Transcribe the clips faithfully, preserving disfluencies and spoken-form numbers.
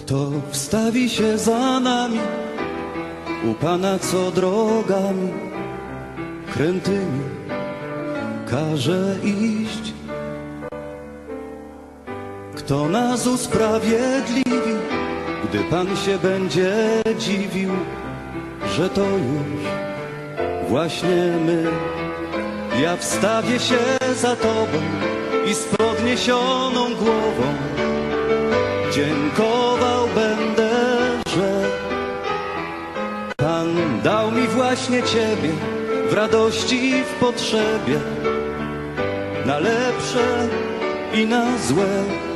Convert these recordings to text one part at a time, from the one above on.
Kto wstawi się za nami, u Pana co drogami krętymi każe iść? Kto nas usprawiedliwi, gdy Pan się będzie dziwił, że to już właśnie my? Ja wstawię się za Tobą i z podniesioną głową dziękował będę, że Pan dał mi właśnie Ciebie w radości i w potrzebie, na lepsze i na złe.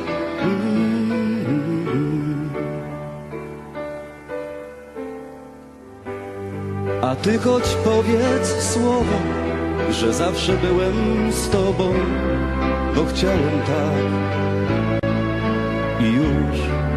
A Ty choć powiedz słowo, że zawsze byłem z Tobą, bo chciałem tak i już.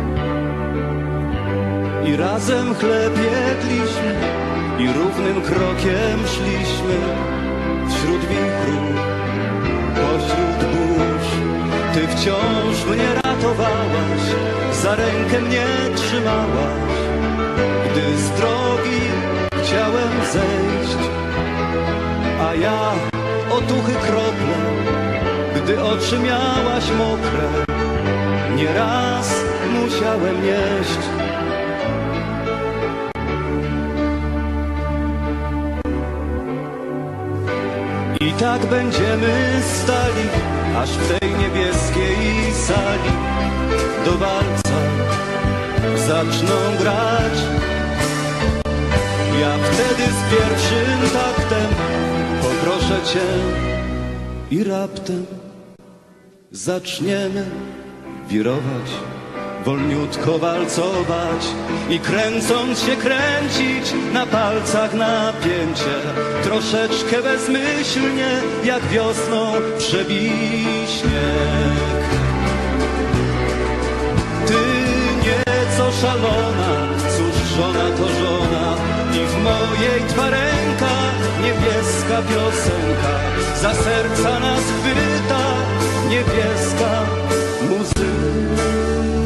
I razem chleb jedliśmy i równym krokiem szliśmy wśród wichru, pośród burz. Ty wciąż mnie ratowałaś, za rękę mnie trzymałaś, gdy z drogi chciałem zejść. A ja otuchy krople, gdy oczy miałaś mokre, nieraz musiałem jeść. I tak będziemy stali, aż w tej niebieskiej sali do walca zaczną grać. Ja wtedy z pierwszym taktem poproszę Cię i raptem zaczniemy wirować, wolniutko walcować i kręcąc się kręcić na palcach napięcie, troszeczkę bezmyślnie jak wiosną przebij śnieg. Ty nieco szalona, cóż żona to żona, i w mojej dwa rękach niebieska piosenka za serca nas chwyta, niebieska muzyka.